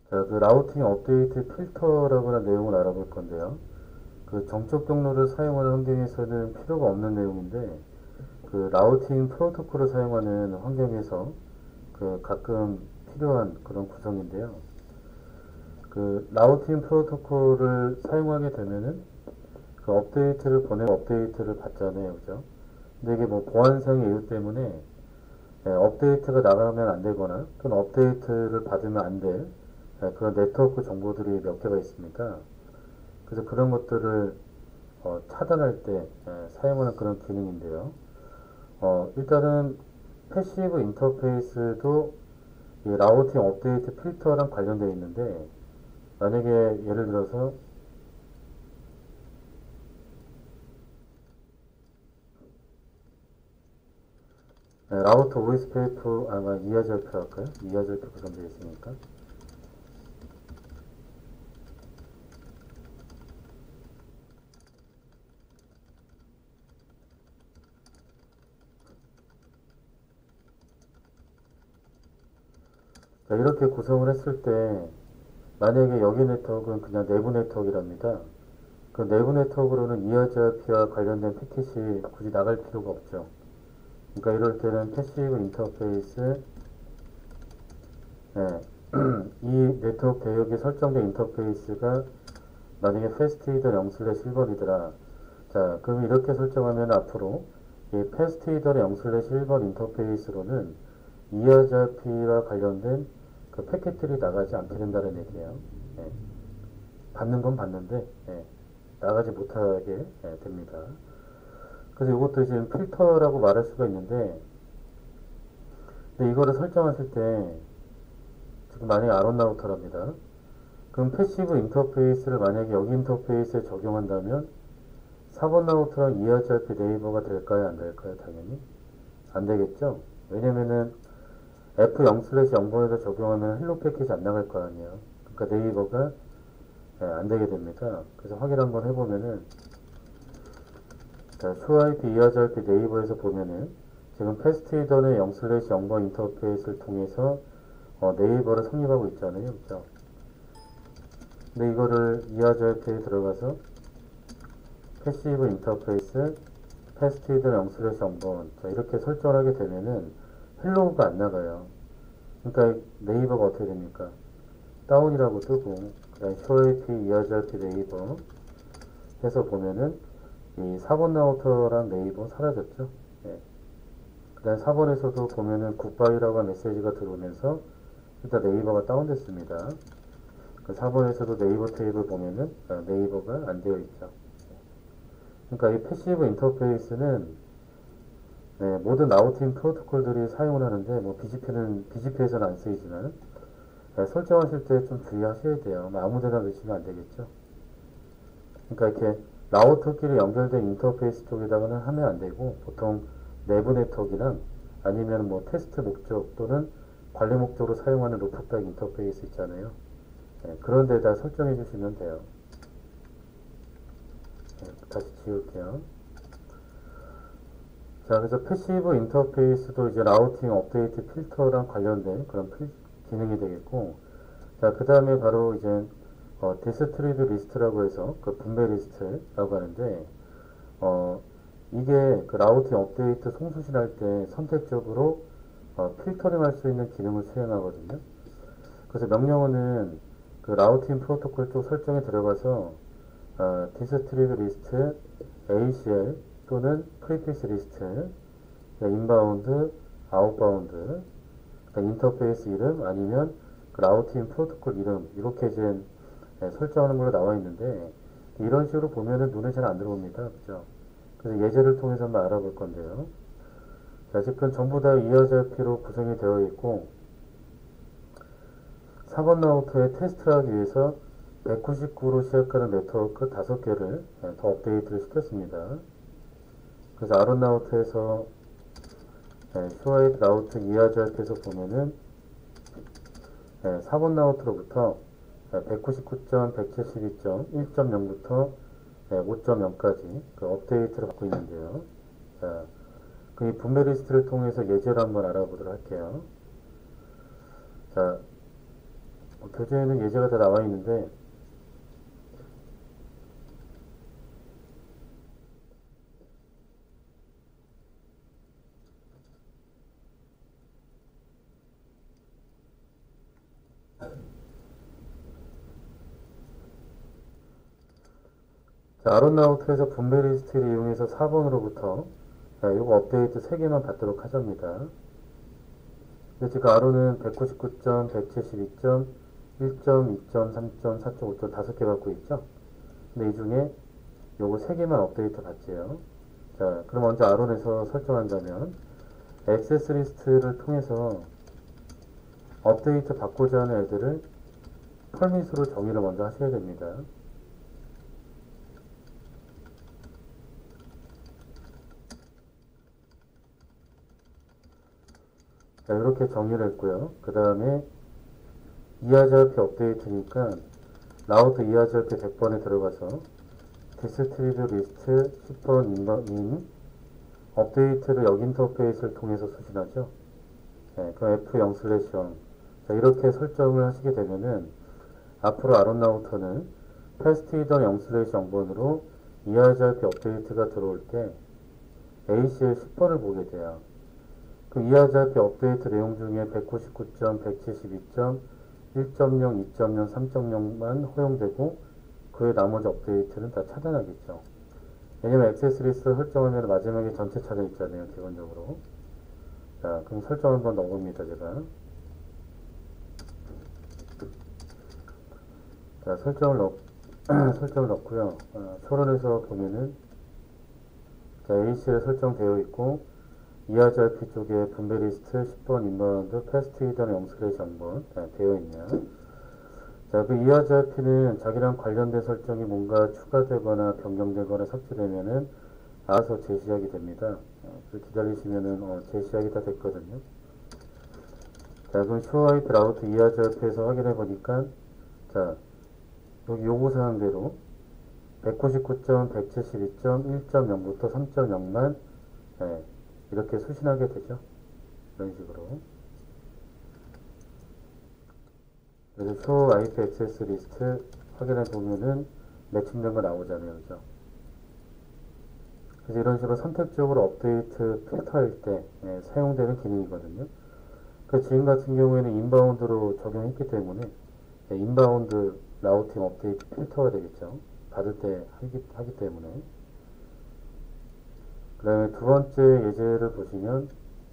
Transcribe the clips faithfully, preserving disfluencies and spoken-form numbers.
자, 그 라우팅 업데이트 필터라고 하는 내용을 알아볼 건데요. 그 정적 경로를 사용하는 환경에서는 필요가 없는 내용인데, 그 라우팅 프로토콜을 사용하는 환경에서 그 가끔 필요한 그런 구성인데요. 그 라우팅 프로토콜을 사용하게 되면은 그 업데이트를 보내고 업데이트를 받잖아요. 그죠? 근데 이게 뭐 보안상의 이유 때문에 예, 업데이트가 나가면 안 되거나 또는 업데이트를 받으면 안 될 예, 그런 네트워크 정보들이 몇 개가 있습니다. 그래서 그런 것들을 어, 차단할 때 예, 사용하는 그런 기능인데요. 어, 일단은 패시브 인터페이스도 이 라우팅 업데이트 필터랑 관련되어 있는데, 만약에 예를 들어서 예, 라우터 오에스 페이프 아마 이하절표 할까요? 이하절표 구성되어 있으니까. 자, 이렇게 구성을 했을 때 만약에 여기 네트워크는 그냥 내부 네트워크랍니다. 그 내부 네트워크로는 이하절표와 관련된 패킷이 굳이 나갈 필요가 없죠. 그러니까 이럴 때는 패시브 인터페이스, 예, 이 네트워크 대역에 설정된 인터페이스가 만약에 패스트히더 영 슬래시 일 번이더라. 자, 그럼 이렇게 설정하면 앞으로 이 패스트히더 영 슬래시 일 번 인터페이스로는 이하자피와 관련된 그 패킷들이 나가지 않게 된다는 얘기예요. 예, 받는 건 받는데 예, 나가지 못하게 예, 됩니다. 그래서 이것도 지금 필터라고 말할 수가 있는데, 근데 이거를 설정하실 때 지금 만약에 아론 라우터랍니다. 그럼 패시브 인터페이스를 만약에 여기 인터페이스에 적용한다면 사 번 라우터랑 이하자피 네이버가 될까요? 안 될까요? 당연히 안 되겠죠? 왜냐면은 에프 영 슬래시 영 번에다 적용하면 헬로 패키지 안 나갈 거 아니에요. 그러니까 네이버가 예, 안 되게 됩니다. 그래서 확인 한번 해보면은, 자, 쇼아이피 이하자피 네이버에서 보면은 지금 패스트히더는 영 슬래시 영 번 인터페이스를 통해서 어, 네이버를 성립하고 있잖아요. 그죠? 근데 이거를 이하자피에 들어가서 패시브 인터페이스 패스트히더 영 슬래시 영 번 자, 이렇게 설정을 하게 되면은 헬로우가 안 나가요. 그러니까 네이버가 어떻게 됩니까? 다운이라고 뜨고, 그 다음에 쇼에이피 이하자피 네이버 해서 보면은 이 사 번 라우터랑 네이버 사라졌죠. 예. 그 다음에 사 번에서도 보면은 굿바이라고 하는 메시지가 들어오면서 일단 네이버가 다운됐습니다. 그 사 번에서도 네이버 테이블 보면은 아, 네이버가 안 되어 있죠. 그러니까 이 패시브 인터페이스는 네, 모든 라우팅 프로토콜들이 사용을 하는데, 뭐 비지피는 비지피에서는 안 쓰이지만 네, 설정하실 때 좀 주의하셔야 돼요. 뭐 아무데나 넣으시면 안 되겠죠. 그러니까 이렇게 라우터끼리 연결된 인터페이스 쪽에다가는 하면 안 되고, 보통 내부 네트워크랑 아니면 뭐 테스트 목적 또는 관리 목적으로 사용하는 루프백 인터페이스 있잖아요. 네, 그런 데다 설정해 주시면 돼요. 네, 다시 지울게요. 자, 그래서 패시브 인터페이스도 이제 라우팅 업데이트 필터랑 관련된 그런 필- 기능이 되겠고, 자, 그 다음에 바로 이제 어, 디스트리뷰 리스트라고 해서 그 분배 리스트라고 하는데, 어, 이게 그 라우팅 업데이트 송수신할 때 선택적으로 어, 필터링 할 수 있는 기능을 수행하거든요. 그래서 명령어는 그 라우팅 프로토콜 쪽 설정에 들어가서 어, 디스트리뷰 리스트 에이씨엘 또는 프리피스 리스트, 인바운드, 아웃바운드, 인터페이스 이름 아니면 그 라우팅 프로토콜 이름 이렇게 이제 예, 설정하는 걸로 나와 있는데, 이런 식으로 보면은 눈에 잘 안 들어옵니다. 그죠? 그래서 예제를 통해서 한번 알아볼 건데요. 자, 지금 전부 다 이하자피로 구성이 되어 있고, 사 번 라우터의 테스트를 하기 위해서 백구십구로 시작하는 네트워크 다섯 개를 더 업데이트를 시켰습니다. 그래서 아론 라우터에서 쇼아이트 라우터 이하자피에서 보면은 사 번 라우터로부터 백구십구 점 백칠십이 점 일 점 영부터 오 점 영까지 그 업데이트를 받고 있는데요. 자, 그 분배 리스트를 통해서 예제를 한번 알아보도록 할게요. 자, 교재에는 예제가 다 나와 있는데, 자, 아론나우트에서 분배 리스트를 이용해서 사 번으로부터 자, 이거 업데이트 세 개만 받도록 하자입니다. 근데 지금 아론은 백구십구 점, 백칠십이 점, 일 점, 이 점, 삼 점, 사 점, 오 점 다섯 개 받고 있죠. 근데 이 중에 요거 세 개만 업데이트 받지요. 자, 그럼 먼저 아론에서 설정한다면 액세스 리스트를 통해서 업데이트 받고자 하는 애들을 펄밋으로 정의를 먼저 하셔야 됩니다. 자, 이렇게 정의를 했고요. 그 다음에 이하자표 업데이트니까 라우트 이하자표 백 번에 들어가서 디스트리뷰 리스트 십 번 인 업데이트를 역 인터페이스를 통해서 수신하죠. 네, 그럼 에프 영 슬래시 영. 자, 이렇게 설정을 하시게 되면은 앞으로 아론나우터는 패스트히던 영 슬래시 영 번으로 이하자표 업데이트가 들어올 때 에이씨엘 십 번을 보게 돼요. 그 이하자표 업데이트 내용 중에 백구십구 점, 백칠십이 점, 일 점 영, 이 점 영, 삼 점 영만 허용되고 그 외 나머지 업데이트는 다 차단하겠죠. 왜냐면 액세스 리스트 설정하면 마지막에 전체 차단 있잖아요, 기본적으로. 자, 그럼 설정 한번 넣어봅니다, 제가. 자, 설정을 넣, 설정을 넣고요. 어, 초론에서 보면은, 자, 에이씨에 설정되어 있고, 이하자피 쪽에 분배 리스트 십 번 인바운드 패스트 히든 영 슬래시 영 번 되어 있네요. 자, 그 이하자피는 자기랑 관련된 설정이 뭔가 추가되거나 변경되거나 삭제되면은 알아서 재시하게 됩니다. 어, 기다리시면은 어, 재시하기 다 됐거든요. 자, 그럼 쇼와이프 라우트 이하자피에서 확인해 보니까 자, 여기 요구사항대로 백구십구 점, 백칠십이 점, 일 점 영부터 삼 점 영만 네, 이렇게 수신하게 되죠. 이런 식으로. 그래서 show 아이피 액세스 리스트 확인해 보면은 매칭된 거 나오잖아요. 그죠? 그래서 이런 식으로 선택적으로 업데이트 필터할 때 예, 사용되는 기능이거든요. 그 지금 같은 경우에는 인바운드로 적용했기 때문에 예, 인바운드 라우팅 업데이트 필터가 되겠죠. 받을 때 하기, 하기 때문에. 그 다음에 두 번째 예제를 보시면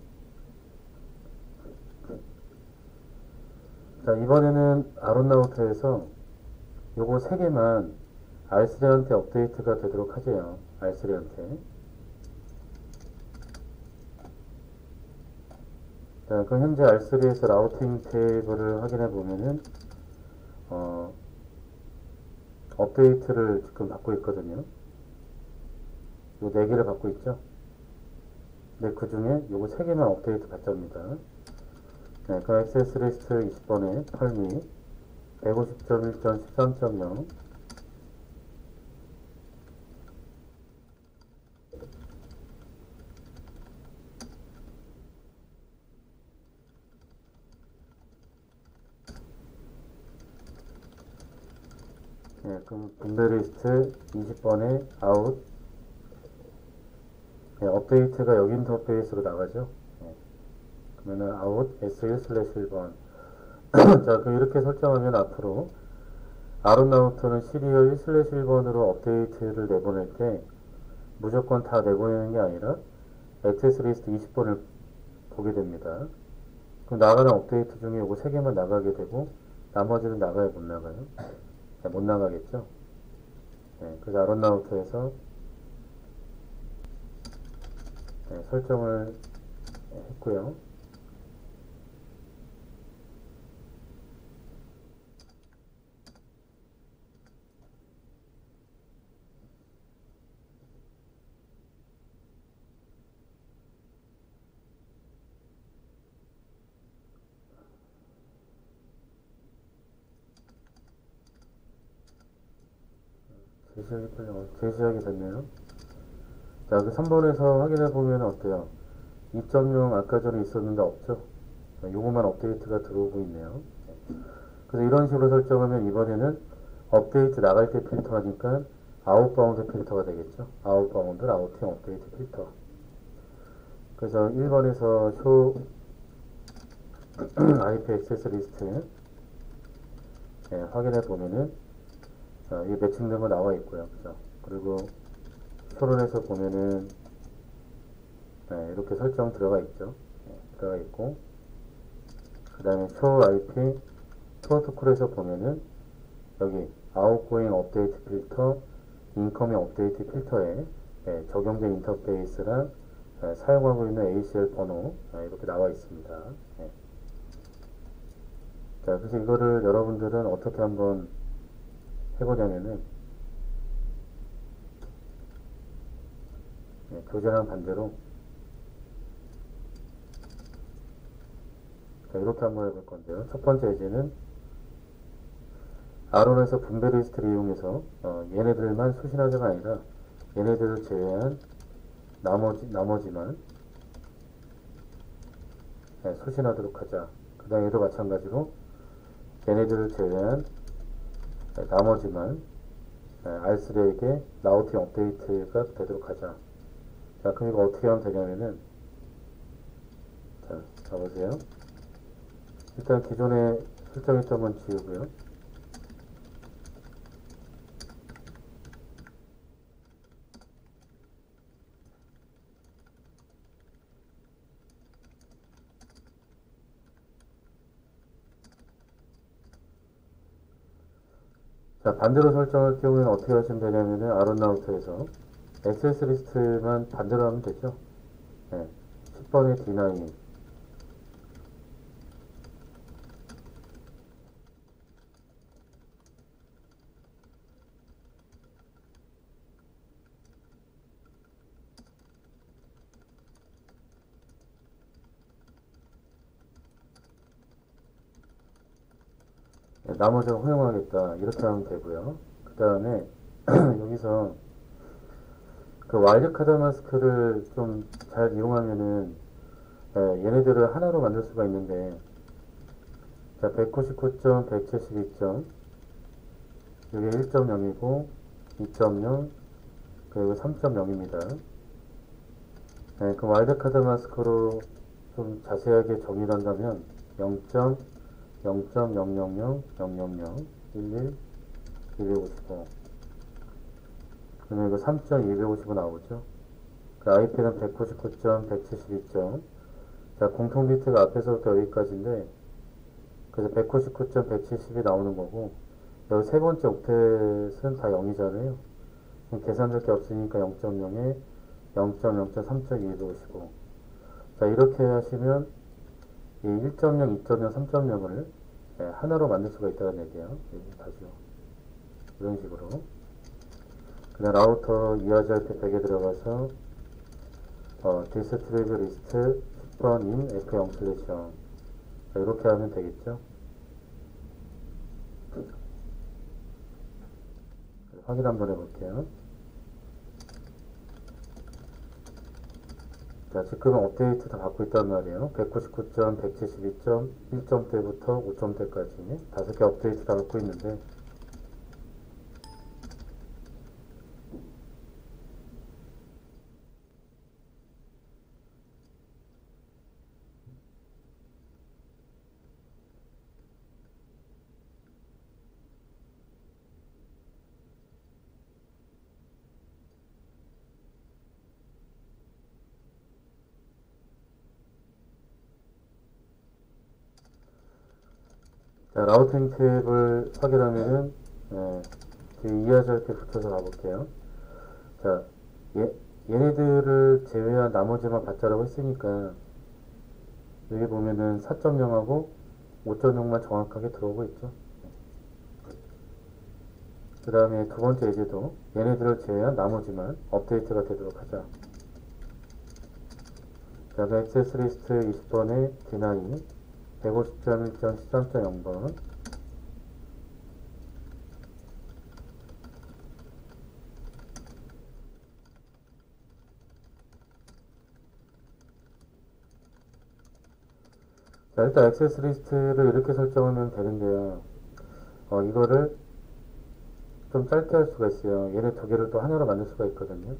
자, 이번에는 아론나우트에서 요거 세 개만 알쓰리한테 업데이트가 되도록 하죠. 알쓰리한테. 자, 그럼 현재 알쓰리에서 라우팅 테이블을 확인해 보면은 어, 업데이트를 지금 받고 있거든요. 요 네 개를 받고 있죠. 근데 그 중에 요거 세 개만 업데이트 받답니다. 네, 그 액세스 리스트 이십 번에 펄밋 백오십 점 일 점 십삼 점 영 네, 그럼 분배 리스트 이십 번에 아웃 네, 업데이트가 여기 인터페이스로 나가죠. 네, 그러면은 아웃 에스 일 슬래시 일 번 자, 그 이렇게 설정하면 앞으로 아론나우터는 시리얼 일 슬래시 일 번으로 업데이트를 내보낼 때 무조건 다 내보내는 게 아니라 액세스 리스트 이십 번을 보게 됩니다. 그럼 나가는 업데이트 중에 요거 세 개만 나가게 되고 나머지는 나가야 못 나가요? 네, 못 나가겠죠? 네, 그래서 아론나우터에서 네, 설정을 했고요. 제시하기 빨리, 어, 제시하게 됐네요. 자, 그 삼 번에서 확인해 보면 어때요? 이 점 영 아까 전에 있었는데 없죠? 자, 요거만 업데이트가 들어오고 있네요. 그래서 이런 식으로 설정하면 이번에는 업데이트 나갈 때 필터하니까 아웃바운드 필터가 되겠죠. 아웃바운드 라우팅 업데이트 필터. 그래서 일 번에서 쇼 아이피 액세스 리스트 예, 확인해 보면은 어, 이 매칭된 거 나와 있고요. 그죠? 그리고 쇼론에서 보면은 예, 이렇게 설정 들어가 있죠. 예, 들어가 있고 그 다음에 쇼 아이피 프로토콜에서 보면은 여기 아웃고잉 업데이트 필터, 인커밍 업데이트 필터에 예, 적용된 인터페이스랑 예, 사용하고 있는 에이씨엘 번호 예, 이렇게 나와 있습니다. 예. 자, 그래서 이거를 여러분들은 어떻게 한번 해보냐면은 예, 교재랑 반대로 자, 이렇게 한번 해볼 건데요. 첫 번째 예제는 아론에서 분배 리스트를 이용해서 어, 얘네들만 수신하자가 아니라 얘네들을 제외한 나머지, 나머지만 예, 수신하도록 하자. 그 다음에 얘도 마찬가지로 얘네들을 제외한 예, 나머지만 예, 알 쓰리에게 라우팅 업데이트가 되도록 하자. 자, 그럼 이거 어떻게 하면 되냐면은 자, 가보세요. 일단 기존에 설정했던 건 지우고요. 자, 반대로 설정할 경우에는 어떻게 하시면 되냐면은 아론라우터에서 액세스 리스트만 반대로 하면 되죠. 네. 십 번의 디 나인 네, 나머지는 허용하겠다 이렇게 하면 되고요. 그 다음에 여기서 그 와일드카드 마스크를 좀 잘 이용하면은 네, 얘네들을 하나로 만들 수가 있는데 자, 백구십구 점 백칠십이 점 이게 일 점 영이고 이 점 영 그리고 삼 점 영입니다. 네, 그 와일드카드 마스크로 좀 자세하게 정의를 한다면 영 점 영 점 영영영 영영영 일일 이백오십오 그러면 이거 삼 점 이백오십오 나오죠. 그 아이피는 백구십구 점 백칠십이 점 자, 공통 비트가 앞에서부터 여기까지인데 그래서 백구십구 점 백칠십이 나오는 거고 여기 세 번째 옥텟은 다 영이잖아요. 계산될 게 없으니까 영 점 영에 영 점 영 점 삼 점 이백오십오 자, 이렇게 하시면 이 일 점 영, 이 점 영, 삼 점 영을 하나로 만들 수가 있다는 얘기예요. 다시요. 이런 식으로. 그냥 라우터 이하지알피 백에 들어가서 어, 디스트리뷰 리스트 십 번인 에프 영 슬래시 영 이렇게 하면 되겠죠. 확인 한번 해볼게요. 자, 지금은 업데이트 다 받고 있단 말이에요. 백구십구 점 백칠십이 점 일 점대부터 오 점대까지 다섯 개 업데이트 다 받고 있는데 자, 라우팅 탭을 확인하면은 네, 이하지알피 붙여서 가볼게요. 자, 얘, 얘네들을 제외한 나머지만 받자라고 했으니까 여기 보면은 사 점 영하고 오 점 영만 정확하게 들어오고 있죠. 그 다음에 두 번째 예제도 얘네들을 제외한 나머지만 업데이트가 되도록 하자. 그 다음에 액세스 리스트 이십 번에 디 나인 백오십 점 일 점 십삼 점 영 번 자, 일단 액세스 리스트를 이렇게 설정하면 되는데요. 어, 이거를 좀 짧게 할 수가 있어요. 얘네 두 개를 또 하나로 만들 수가 있거든요.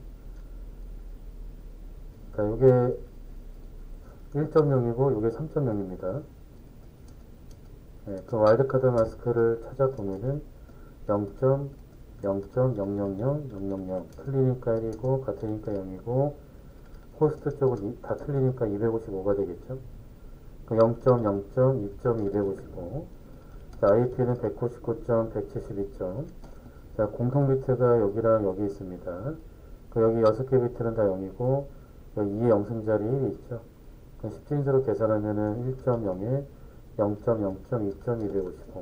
자, 이게 일 점 영이고 이게 삼 점 영입니다. 네, 그 와일드카드 마스크를 찾아보면은 영 점 영 점 영영영 영영영 틀리니까 일이고 같으니까 영이고 호스트 쪽은 다 틀리니까 이백오십오가 되겠죠. 그 영 점 영 점 이 점 이백오십오. 자, 아이피는 백구십구 점 백칠십이 점. 자, 공통 비트가 여기랑 여기 있습니다. 그 여기 여섯 개 비트는 다 영이고 여기 이의 영승자리 일이 있죠. 십 진수로 계산하면은 일 점 영에 영 점 영 점 이 점 이백오십오.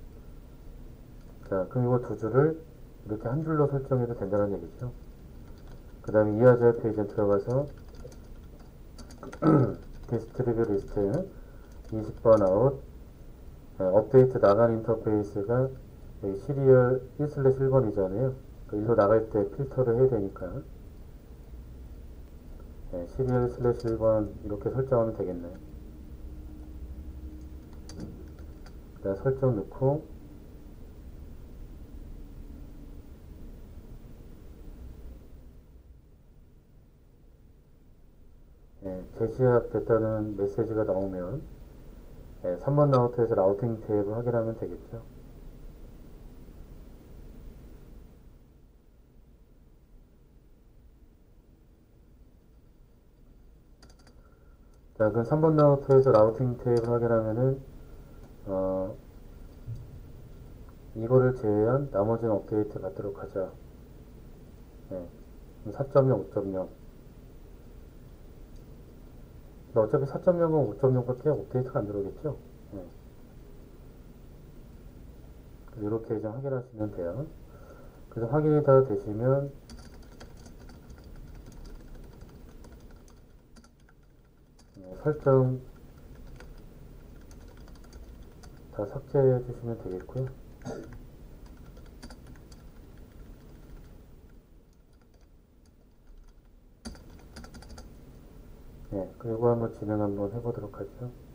자, 그럼 이거 두 줄을 이렇게 한 줄로 설정해도 된다는 얘기죠. 그 다음에 이하자 페이지에 들어가서 디스트리뷰 리스트 이십 번 아웃, 네, 업데이트 나간 인터페이스가 여기 시리얼 일 슬래시 일 번이잖아요. 그 일로 나갈 때 필터를 해야 되니까 네, 시리얼 슬래시 일 번 이렇게 설정하면 되겠네. 자, 설정 넣고 네, 재시작 됐다는 메시지가 나오면 네, 삼 번 라우터에서 라우팅 탭을 확인하면 되겠죠. 자, 그럼 삼 번 라우터에서 라우팅 탭을 확인하면은 어, 이거를 제외한 나머지는 업데이트 받도록 하자. 네, 사 점 영, 오 점 영. 근데 어차피 사 점 영은 오 점 영밖에 업데이트가 안 들어오겠죠? 네. 이렇게 좀 확인하시면 돼요. 그래서 확인이 다 되시면 네, 설정 다 삭제해 주시면 되겠고요. 네, 그리고 한번 진행 한번 해보도록 하죠.